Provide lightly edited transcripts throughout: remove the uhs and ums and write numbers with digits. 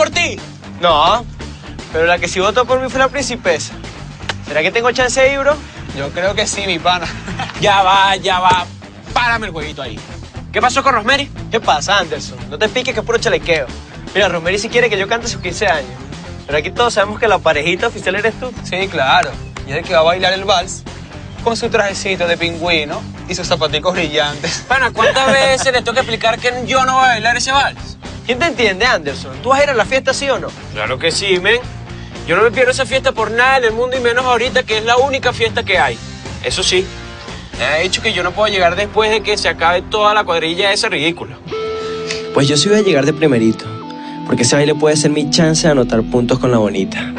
por ti. No, pero la que sí votó por mí fue la Principesa. ¿Será que tengo chance de ir, bro? Yo creo que sí, mi pana. Ya va. Párame el jueguito ahí. ¿Qué pasó con Rosemary? ¿Qué pasa, Anderson? No te piques que es puro chalequeo. Mira, Rosemary sí quiere que yo cante sus 15 años. Pero aquí todos sabemos que la parejita oficial eres tú. Sí, claro. Y es el que va a bailar el vals con su trajecito de pingüino y sus zapaticos brillantes. Pana, ¿cuántas veces le toca explicar que yo no voy a bailar ese vals? ¿Quién te entiende, Anderson? ¿Tú vas a ir a la fiesta, sí o no? Claro que sí, men. Yo no me pierdo esa fiesta por nada en el mundo y menos ahorita que es la única fiesta que hay. Eso sí, me ha dicho que yo no puedo llegar después de que se acabe toda la cuadrilla de ese ridículo. Pues yo sí voy a llegar de primerito, porque ese baile puede ser mi chance de anotar puntos con la bonita.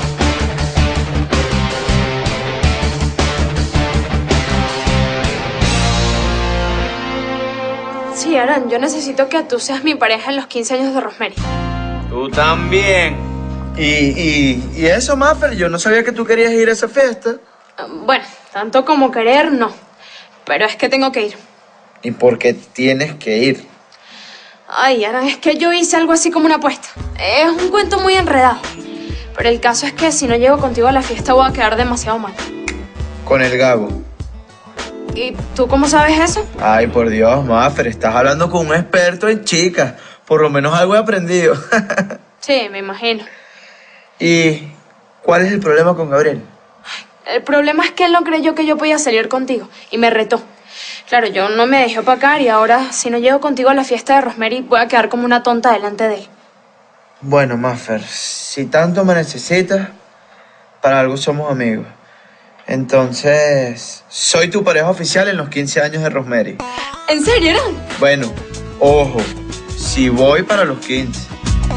Sí, Aran, yo necesito que tú seas mi pareja en los 15 años de Rosemary. Tú también. Y eso, Maffer, yo no sabía que tú querías ir a esa fiesta. Bueno, tanto como querer, no. Pero es que tengo que ir. ¿Y por qué tienes que ir? Ay, Aran, es que yo hice algo así como una apuesta. Es un cuento muy enredado. Pero el caso es que si no llego contigo a la fiesta voy a quedar demasiado mal. Con el Gabo. ¿Y tú cómo sabes eso? Ay, por Dios, Maffer, estás hablando con un experto en chicas. Por lo menos algo he aprendido. Sí, me imagino. ¿Y cuál es el problema con Gabriel? El problema es que él no creyó que yo podía salir contigo y me retó. Claro, yo no me dejé opacar y ahora, si no llego contigo a la fiesta de Rosemary, voy a quedar como una tonta delante de él. Bueno, Maffer, si tanto me necesitas, para algo somos amigos. Entonces, soy tu pareja oficial en los 15 años de Rosemary. ¿En serio, Aran? Bueno, ojo, si voy para los 15.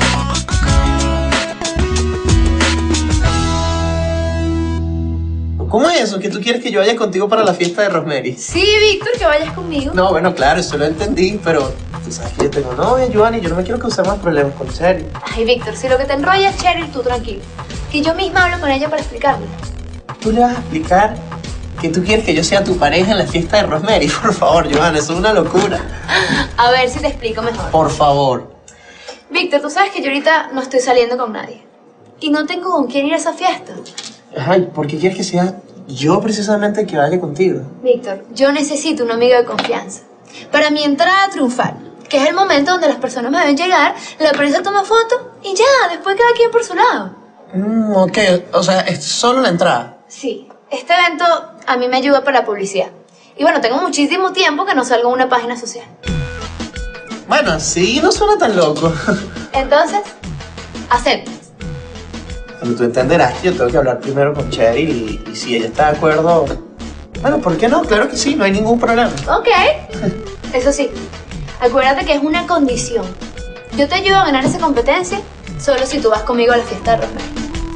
¿Cómo es eso? ¿Que tú quieres que yo vaya contigo para la fiesta de Rosemary? Sí, Víctor, que vayas conmigo. No, bueno, claro, eso lo entendí, pero tú sabes que yo tengo novia, Giovanni, yo no me quiero causar más problemas con Cheryl. Ay, Víctor, si lo que te enrolla es Cheryl, tú tranquilo. Que yo misma hablo con ella para explicarle. ¿Tú le vas a explicar que tú quieres que yo sea tu pareja en la fiesta de Rosemary? Por favor, Giovanni, eso es una locura. A ver si te explico mejor. Por favor. Víctor, tú sabes que yo ahorita no estoy saliendo con nadie. Y no tengo con quién ir a esa fiesta. Ay, ¿por qué quieres que sea yo precisamente el que vaya contigo? Víctor, yo necesito un amigo de confianza. Para mi entrada triunfal, que es el momento donde las personas me ven llegar, la prensa toma fotos y ya, después cada quien por su lado. Ok, o sea, es solo la entrada. Sí, este evento a mí me ayuda para la publicidad. Y bueno, tengo muchísimo tiempo que no salgo en una página social. Bueno, sí, no suena tan loco. Entonces, aceptas. Bueno, tú entenderás que yo tengo que hablar primero con Cheryl y si ella está de acuerdo... Bueno, ¿por qué no? Claro que sí, no hay ningún problema. Ok. Eso sí, acuérdate que es una condición. Yo te ayudo a ganar esa competencia solo si tú vas conmigo a la fiesta de Rosemary.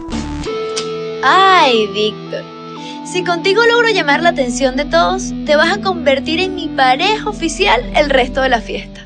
Ay, Víctor. Si contigo logro llamar la atención de todos, te vas a convertir en mi pareja oficial el resto de la fiesta.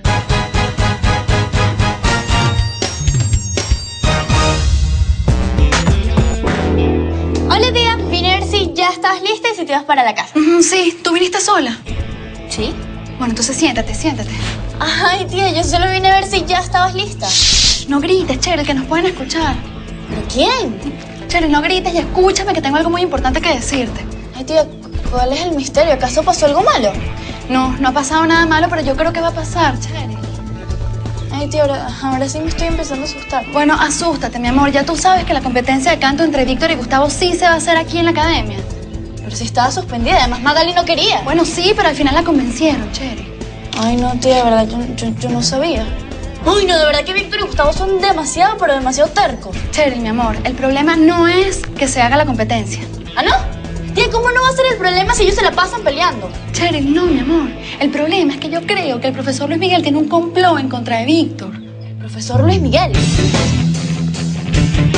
Hola, tía. Vine a ver si ya estás lista y si te vas para la casa. Sí, ¿tú viniste sola? ¿Sí? Bueno, entonces siéntate. Ay, tía, yo solo vine a ver si ya estabas lista. No grites, Cheryl, que nos pueden escuchar. ¿Pero quién? Cheryl, no grites y escúchame que tengo algo muy importante que decirte. Ay, tía, ¿cuál es el misterio? ¿Acaso pasó algo malo? No ha pasado nada malo, pero yo creo que va a pasar, Cheryl. Ay, tía, ahora sí me estoy empezando a asustar. Bueno, asústate, mi amor. Ya tú sabes que la competencia de canto entre Víctor y Gustavo sí se va a hacer aquí en la academia. Pero si estaba suspendida, además Magali no quería. Bueno, sí, pero al final la convencieron, Cheryl. Ay, no, tía, de verdad, yo no sabía. Uy, no, de verdad que Víctor y Gustavo son demasiado, pero demasiado tercos. Cheryl, mi amor, el problema no es que se haga la competencia. ¿Ah, no? Tía, ¿cómo no va a ser el problema si ellos se la pasan peleando? Cheryl, no, mi amor. El problema es que yo creo que el profesor Luis Miguel tiene un complot en contra de Víctor. ¿El profesor Luis Miguel?